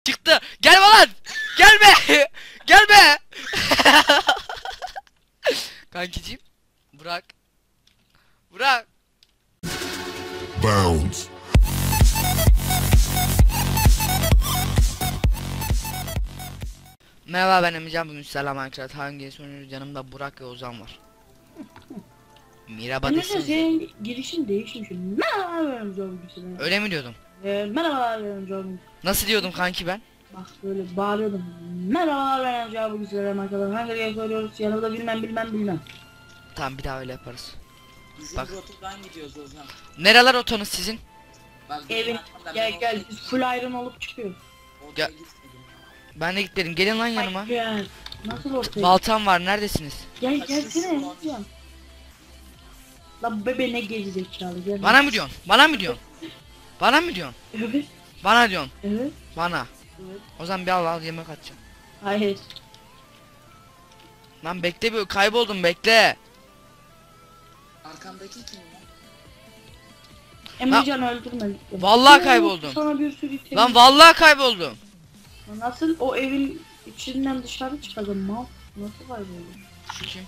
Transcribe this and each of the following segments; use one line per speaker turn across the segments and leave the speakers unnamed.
Çıktı. Gelme lan. Gelme. Gelme. Kankiciğim. Bırak. Bırak.
Bounce.
Merhaba, ben Emircan. Bugün sizlerle Minecraft hangi sonucu, yanımda Burak ve Ozan var. Merhaba
Neyse
desene.
senin girişin değişmiş. Merhaba ben John.
Öyle mi diyordum?
Merhaba ben John.
Nasıl diyordum kanki ben?
Bak böyle bağırıyordum. Merhaba ben John. Bugün sizlerle bakalım. Hangi soruyoruz? Yanımda bilmem.
Tamam, bir daha öyle yaparız.
Bizim
Bak.
rotadan gidiyoruz Ozan.
Nereler otanız sizin?
Bak,
Evin
arkamda
gel biz full iron olup çıkıyoruz.
Ortaya
Gel.
gitmedim.
Ben de gitmedim. Gelin lan yanıma.
Gel. Nasıl ortaya?
Baltam var. Neredesiniz?
Gelsene. Can. Lan bebe ne gerizekalı gel.
Bana mı diyorsun? Bana mı diyorsun? Bana mı diyorsun?
Evet.
Bana diyorsun.
Evet.
Bana.
Evet.
O zaman bir al yemek atacağım.
Hayır.
Lan bekle, bir kayboldum, bekle.
Arkamdaki kim ya?
Emrecan öldürme.
Vallahi kayboldum.
Sana bir sürü item.
Lan vallahi kayboldum.
Nasıl o evin içinden dışarı çıkacağım mal? Nasıl kayboldu?
Şu kim?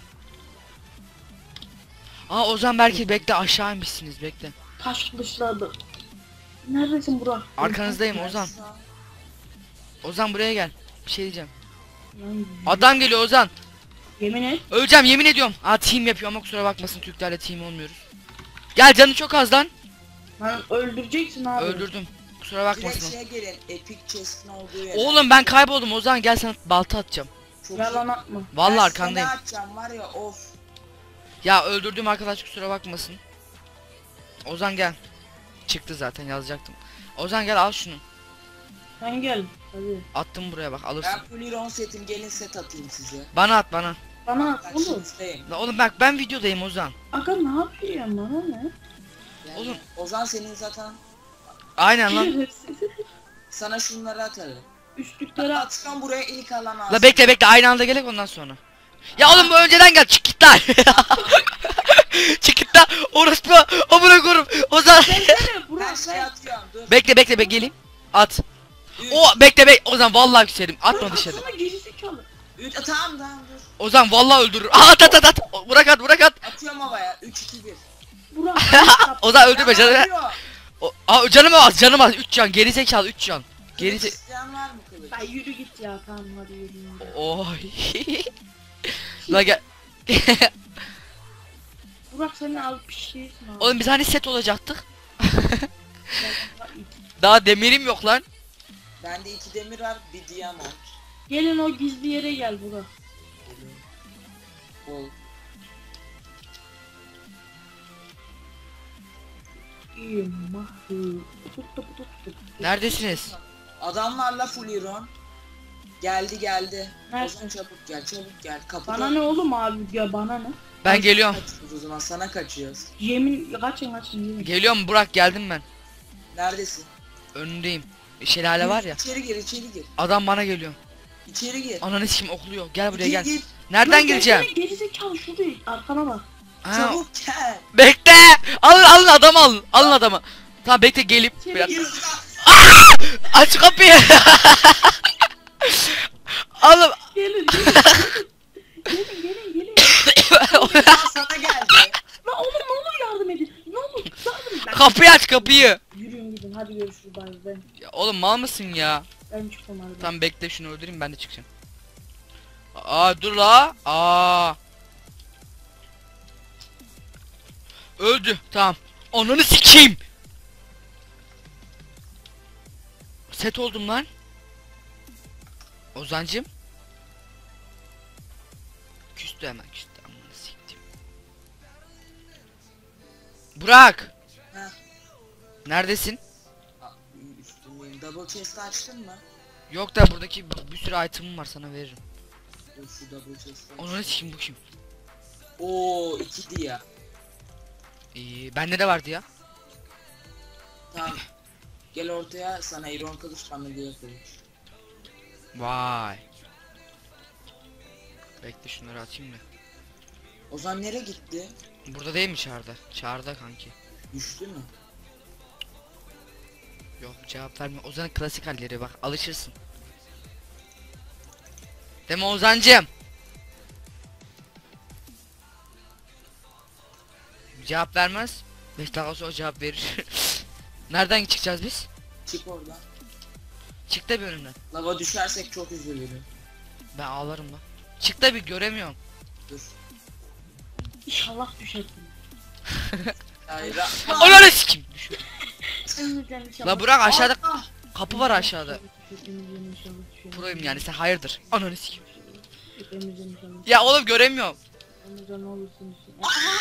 Aa, Ozan belki bekle, aşağı inmişsiniz, bekle.
Taş kılıçlardı. Neredesin Burak?
Arkanızdayım Ozan.
Sağ-
Ozan buraya gel. Bir şey diyeceğim.
Lan,
Adam geliyor Ozan.
yemin et.
Öleceğim, yemin ediyorum. Aa, team yapıyor ama kusura bakmasın, Türklerle team olmuyoruz. Gel, canı çok az lan.
Lan öldüreceksin abi.
Öldürdüm. Kusura
Direkt
bakmasın.
şeye gelin. Epic chest'in olduğu yere.
Oğlum ben kayboldum Ozan, gel sana balta atacağım.
Çok
Yalan atma.
Vallahi
Ben
arkandayım.
seni atacağım var ya of.
Ya öldürdüğüm arkadaş kusura bakmasın. Ozan gel. Çıktı zaten, yazacaktım. Ozan gel, al şunu.
Sen gel. Hadi.
Attım buraya, bak alırsın.
Ben full iron setim, gelin set atayım size.
Bana at, bana.
Bana at oğlum.
Karşınızdayım.
La oğlum bak, ben videodayım Ozan.
Aga ne yapıyorsun bana ne?
Yani
Oğlum.
Ozan senin zaten
Aynen lan.
sana şunları atarım.
Üçlükleri at.
Atsam buraya ilk alan alsın.
La bekle, aynı anda gelek ondan sonra. Ya oğlum bu önceden gel, çık git lan. Çık git lan. Orospu. Amına koyayım. Ozan.
Gelsene
Ben
Burak
şey
ben.
atıyorum dur.
Bekle geleyim. At.
Üç.
O bekle. Ozan vallahi küserim. Atma dışarı.
Atsana gerizekalı.
Tamam dur.
Ozan vallahi öldürür. At. Bırak at.
Atıyorum havaya. 3-2-1.
Burak.
Ozan öldürme canım.
Yapıyor.
Canım az. 3 can. Geri zekalı 3 can. Geri
Kılıç isteyen var mı kılıç?
Ay yürü git ya tamam hadi yürü.
Oy. La gel.
Burak senin al pişirirsin abi.
Oğlum biz hani set olacaktık. Daha demirim yok lan.
Bende 2 demir var, bir diamond.
Gelin o gizli yere gel Burak.
Bol.
İyi mahvu.
Neredesiniz?
Adamlarla full iron. Geldi.
Nerede?
Ozan çabuk gel. Kapıda.
Bana ne oğlum abi ya bana ne?
Ben geliyorum.
Kaçıyoruz o zaman, sana kaçıyoruz.
Yemin kaçın yemin.
Geliyorum Burak, geldim ben.
Neredesin?
Önündeyim. Şelale var ya.
İçeri gir.
Adam bana geliyor.
İçeri gir.
Ananı sikim okluyor. Gel buraya
Gir,
gel.
gir.
Nereden
Lan
gireceğim?
gelsene, gerizekalı şurada arkana bak.
Ha,
Çabuk gel.
bekle. Alın adam alın. Alın adamı. Tamam bekle, gelip
İçeri
bir dakika.
Gir.
Aç kapıyı. Oğlum.
Gelin. Gelin.
Sana geldi.
Lan oğlum ne olur yardım edin. Ne olur yardım edin.
Kapıyı aç, kapıyı.
Yürüyün gidin hadi görüşürüz ben.
Ya oğlum mal mısın ya?
Ben çıkıyorum hadi.
Tamam bekle, şunu öldüreyim, ben de çıkacağım. Aa dur la. Aa. Öldü. Tamam. Ananı sikeyim. Set oldum lan. Ozancım. Küstü hemen, küstü. Ananı siktim. Burak.
Heh.
Neredesin?
Üstündeyim. Double chest açtın mı?
Yok da buradaki bir sürü itemim var, sana veririm.
Dur şu double chest.
Ananı sikeyim, bu kim?
Oo 2 diye.
Bende de vardı ya.
Tamam. Gel ortaya, sana iron kılıç, bana diyor kılıç.
Vay. Bekle şunları atayım da.
Ozan nereye gitti?
Burada değil mi çağrıda? Çağrıda kanki.
Düştü mü?
Yok cevap verme. Ozan'ın klasik halleri bak alışırsın. Deme Ozancığım. Cevap vermez. 5 dakika sonra cevap verir. Nereden çıkacağız biz?
Çık oradan.
Çık da bir önümden.
Lava düşersek çok üzülürüm.
Ben ağlarım lan. Çık da bir göremiyorum.
Dur.
İnşallah düşersin.
Hayır.
Ananı sikeyim. Düşüyor.
Emrecan inşallah.
La Burak aşağıda
Allah!
kapı var aşağıda.
Emrecan inşallah düşer.
Proyum yani sen hayırdır. Ananı sikeyim.
Emrecan inşallah.
Ya oğlum göremiyorum.
Emrecan ne olursun düşer.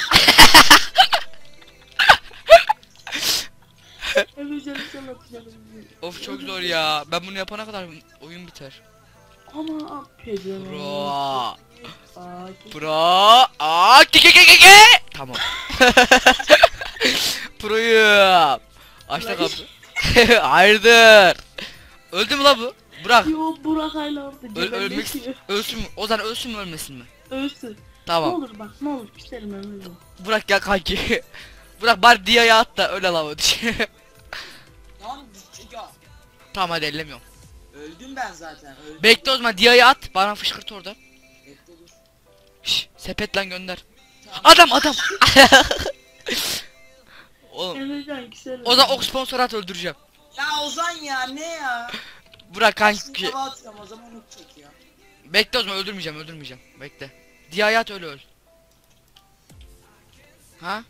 Emrecan inşallah düşer.
Of çok zor ya. Ben bunu yapana kadar oyun biter.
Ama affedin.
Bro.
Ay,
Pro. Aa ke. Tamam. Proyum. Aç da kapı. Hayırdır. Öldü mü la bu? Burak.
yo Burak hala orada
Ölmek
cebelleşiyor.
ölsün mü? Ozan ölsün mü ölmesin mi?
Ölsün. Ne
Tamam.
olur bak ne olur küserim Emrecan.
Burak gel kanki. Burak bari Dia'ya at da öyle lava düş.
Lan düşecek ya.
Tamam hadi ellemiyorum.
Öldüm ben zaten. Öldüm.
Bekle o zaman Dia'ya at. Bana fışkırt orada.
Bekle dur.
Şş, sepet lan gönder.
Tamam.
Adam. Oğlum.
Emrecan küserim.
O zaman ok sponsor at öldüreceğim.
Ya Ozan ya ne ya?
Burak
Şimdi
kanki.
hava atıyorum o zaman unut çekiyor.
Bekle o zaman öldürmeyeceğim. Bekle. Dia'ya at öyle öl. Ha?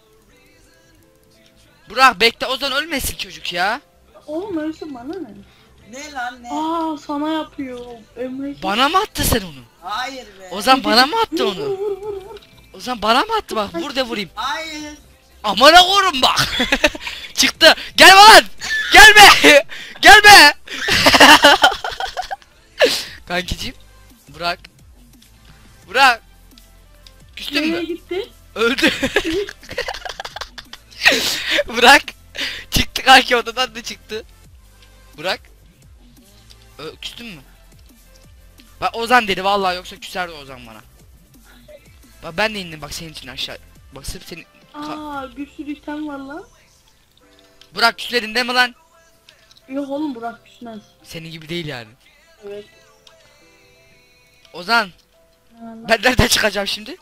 Burak bekle o zaman ölmesin çocuk ya.
Oğlum ölsün bana ne?
Ne lan ne?
Aa sana yapıyor Emrecan.
Bana mı attı sen onu?
Hayır be.
Ozan bana mı attı
Vur,
onu?
vur, vur, vur.
Ozan bana mı attı bak vur de vurayım.
Hayır.
Amına koyayım bak. Çıktı. Gelme lan. Gelme. Gelme. Kankiciğim. Burak. Burak. Küstün
Nereye
mü?
gitti?
Öldü. Burak. Çıktı kanki odadan da çıktı. Burak. Küstün mü? Bak Ozan dedi vallahi yoksa küserdi Ozan bana. Bak ben de indim bak senin için aşağı. Bak sırf senin.
Aa bir sürü item var lan.
Burak küsledin değil mi lan?
Yok oğlum Burak küsmez.
Senin gibi değil yani.
Evet.
Ozan.
Allah.
Ben nereden çıkacağım şimdi?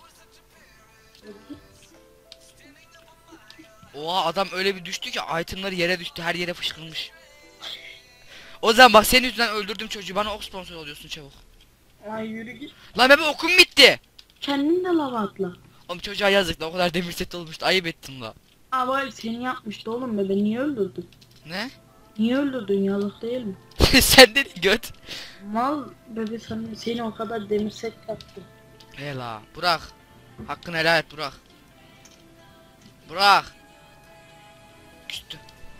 Oha adam öyle bir düştü ki itemları yere düştü her yere fışkırmış. O zaman bak senin yüzünden öldürdüm çocuğu bana ok sponsor oluyorsun çabuk.
Ay yürü git.
Lan benim okum bitti.
Kendin de lava atla.
Oğlum çocuğa yazık da o kadar demir set olmuştu ayıp ettim la.
Ama seni yapmıştı oğlum bebe niye öldürdün?
Ne?
Niye öldürdün yalık değil mi?
Sen dedin göt.
Mal bebe seni o kadar demir set yaptı.
He la Burak. Hakkını helal et Burak. Burak. Küstü.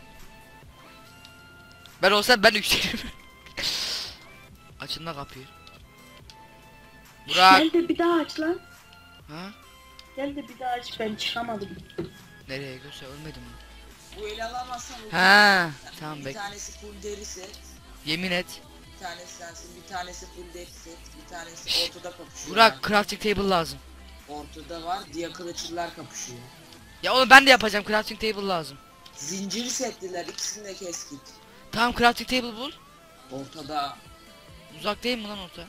Ben olsam ben yükselirim. Açın da kapıyı. Burak.
Gel de bir daha aç lan.
Ha?
Gel de bir daha aç ben çıkamadım.
Nereye göster ölmedim mi?
Bu el alamazsan ulti.
Ha, tamam
Bir
bek.
tanesi full deri set.
Yemin et.
Bir tanesi sensin. Bir tanesi full deri set. Bir tanesi ortada kapışıyor.
Burak crafting table lazım.
Ortada var. Diye kılıçlılar kapışıyor.
Ya oğlum ben de yapacağım crafting table lazım.
Zincir setliler. İkisini de kes git.
Tamam crafting table bul.
Ortada.
Uzak değil mi lan orta?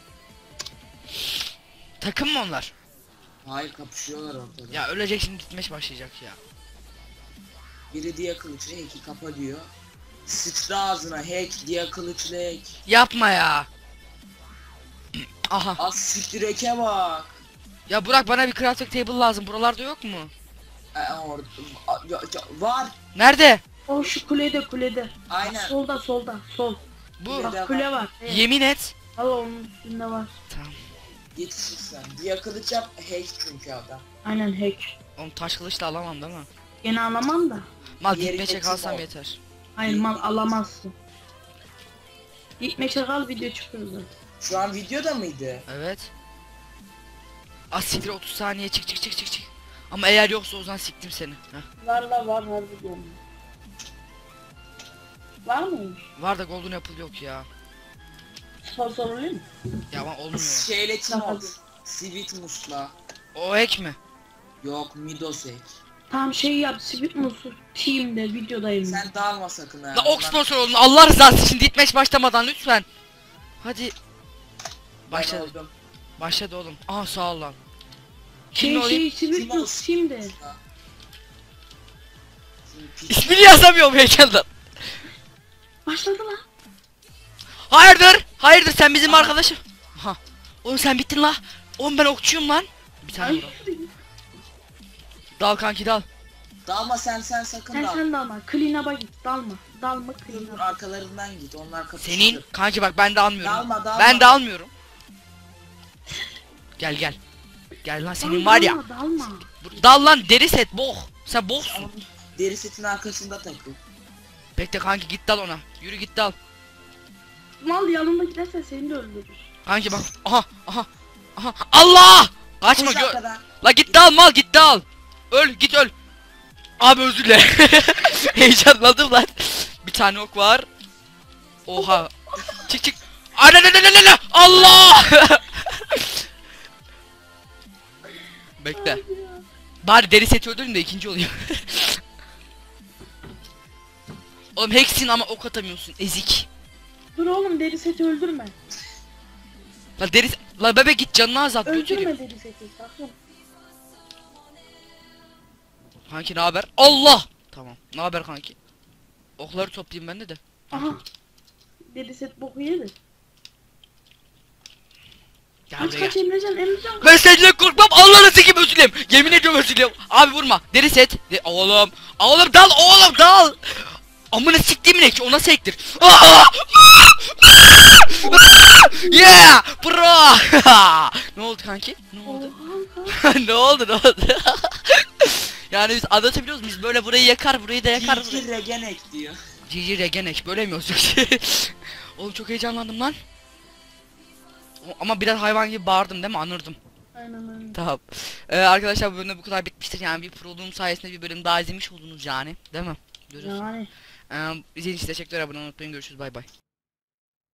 Takım mı onlar?
Hayır kapışıyorlar ortada.
Ya ölecek şimdi gitmeş başlayacak ya.
Biri diye kılıçlı hack'i kapa diyor. Sıçra ağzına hack diye kılıçlı hack.
Yapma ya. Aha.
Az siktir hack'e bak.
Ya Burak bana bir crafting table lazım. Buralarda yok mu?
Orada var.
Nerede?
O şu kulede.
Aynen.
Solda sol.
Bu.
Kulede.
Bak kule var. Evet.
Yemin et.
Al onun üstünde var.
Tamam.
Yetişirsen. Diye kılıç yap hack çünkü adam.
Aynen hack.
Oğlum taş kılıç da alamam değil mi?
Gene alamam da.
Mal
Yeri
gitme çek
geçsin
alsam
o.
yeter.
Hayır mal alamazsın. Gitme çakal video çıkıyor zaten.
Şu an videoda mıydı?
Evet. Siktir 30 saniye çık. Ama eğer yoksa o zaman siktim seni. Heh.
Var harbi diyorum. Var mıymış?
Var da golden apple yok ya.
Sponsor olayım mı?
Ya ama olmuyor.
Şeyle
Tamam.
Timot. Sweet Mus'la.
O ek mi?
Yok Midos hack.
Tam şey yap, Sweetness'u team'de videodayım.
Sen dalma sakın ha.
La ok sponsor olun Allah rızası için ditmeç başlamadan lütfen. Hadi.
Başla.
Başladı. Başladı oğlum. Aa sağ ol lan.
Şey
Kim olayım?
Sweetness team'de.
İsmini yazamıyorum heyecandan.
Başladı lan.
Hayırdır? Hayırdır sen bizim arkadaşım. Ha. Oğlum sen bittin la. Oğlum ben okçuyum lan. Bir tane
Ay.
vur. Dal kanki dal.
Dalma sen sakın
Sen
dal.
sen dalma. Clean up'a git. Dalma. Dalma
Dur
clean
dur
up.
arkalarından git onlar kapışır.
Senin kanki bak ben de almıyorum.
Dalma.
Ben de almıyorum. Gel gel. Gel lan senin var ya.
Dalma.
Dal lan deri set boh. Sen bohsun.
Deri setin arkasında takıl.
Bekle kanki git dal ona. Yürü git dal.
Mal yanında gidersen seni de öldürür.
Kanki bak. Aha. Allah! Kaçma
Koş arkadan.
La git dal mal git dal. Öl git öl. Abi özür dilerim. Heyecanladım lan. Bir tane ok var. Oha. Çık. Ana Allah! Bekle. Bari deri seti öldürün de ikinci olayım. Oğlum hacksin ama ok atamıyorsun ezik.
Dur oğlum, deri seti öldürme.
La deri la bebe git canını azalt götürüyor.
Öldürme deri seti. Sakın.
Kanki ne haber? Allah! Tamam. Ne haber kanki? Okları toplayayım ben de.
Aha. Deri set boku yedi.
Gel
Kaç
buraya
kaç
gel.
Emrecan.
Ben senden korkmam. Allah'ını sikeyim özür dilerim. Yemin ediyorum özür dilerim. Abi vurma. Deri set. Oğlum. Oğlum dal. Oğlum dal. Amına siktiğimin ekşi ona sektir. Yeah! Bro! Ne oldu kanki? Ne oldu? Ne oldu? Yani biz anlatabiliyoruz biz böyle burayı yakar burayı da yakar.
GG Regenek diyor.
GG Regenek böyle mi yazıyor? Oğlum çok heyecanlandım lan. Ama biraz hayvan gibi bağırdım değil mi? Anırdım.
Aynen.
Tamam. Arkadaşlar bu bölümde bu kadar bitmiştir. Yani bir proluğum sayesinde bir bölüm daha izlemiş oldunuz yani. Değil mi? Görüyorsun.
Yani.
İzlediğiniz için teşekkürler. Abone olmayı unutmayın. Görüşürüz. Bay bay.